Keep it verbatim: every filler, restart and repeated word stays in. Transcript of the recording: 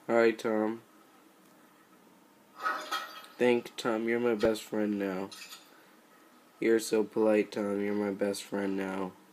Hi, Tom. Thank Tom, you're my best friend now. You're so polite, Tom. You're my best friend now.